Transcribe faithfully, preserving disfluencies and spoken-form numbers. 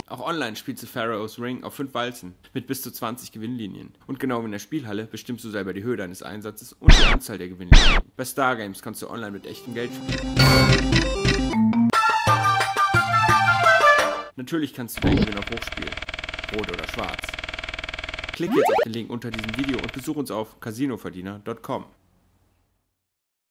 Auch online spielst du Pharaoh's Ring auf fünf Walzen mit bis zu zwanzig Gewinnlinien. Und genau wie in der Spielhalle bestimmst du selber die Höhe deines Einsatzes und die Anzahl der Gewinnlinien. Bei Stargames kannst du online mit echtem Geld spielen. Natürlich kannst du deinen Gewinn auch hochspielen. Rot oder schwarz. Klick jetzt auf den Link unter diesem Video und besuch uns auf Casinoverdiener punkt com.